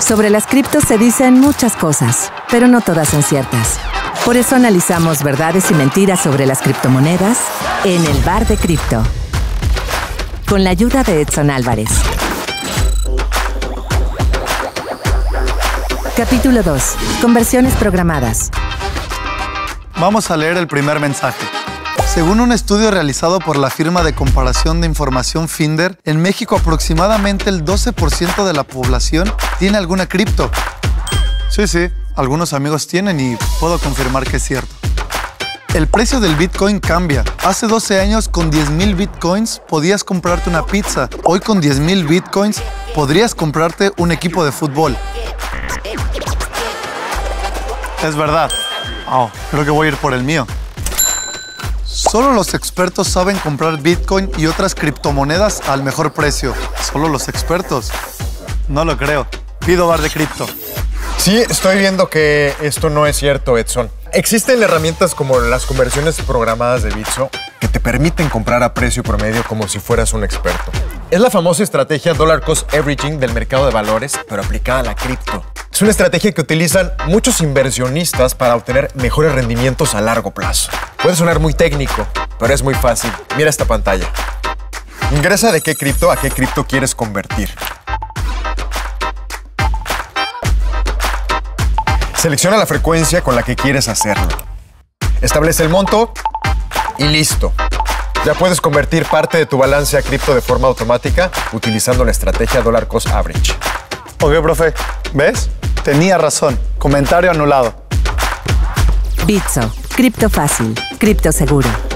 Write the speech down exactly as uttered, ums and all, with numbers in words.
Sobre las criptos se dicen muchas cosas, pero no todas son ciertas. Por eso analizamos verdades y mentiras sobre las criptomonedas en el Bar de Cripto, con la ayuda de Edson Álvarez. Capítulo dos. Conversiones programadas. Vamos a leer el primer mensaje. Según un estudio realizado por la firma de comparación de información Finder, en México aproximadamente el doce por ciento de la población tiene alguna cripto. Sí, sí, algunos amigos tienen y puedo confirmar que es cierto. El precio del Bitcoin cambia. Hace doce años con diez mil Bitcoins podías comprarte una pizza. Hoy con diez mil Bitcoins podrías comprarte un equipo de fútbol. Es verdad. Oh, creo que voy a ir por el mío. Solo los expertos saben comprar Bitcoin y otras criptomonedas al mejor precio. ¿Solo los expertos? No lo creo. Pido Bar de Cripto. Sí, estoy viendo que esto no es cierto, Edson. Existen herramientas como las conversiones programadas de Bitso que te permiten comprar a precio promedio como si fueras un experto. Es la famosa estrategia Dollar Cost Averaging del mercado de valores, pero aplicada a la cripto. Es una estrategia que utilizan muchos inversionistas para obtener mejores rendimientos a largo plazo. Puede sonar muy técnico, pero es muy fácil. Mira esta pantalla. Ingresa de qué cripto a qué cripto quieres convertir. Selecciona la frecuencia con la que quieres hacerlo. Establece el monto y listo. Ya puedes convertir parte de tu balance a cripto de forma automática utilizando la estrategia Dollar Cost Average. Ok, profe. ¿Ves? Tenía razón. Comentario anulado. Bitso. Cripto fácil. Cripto seguro.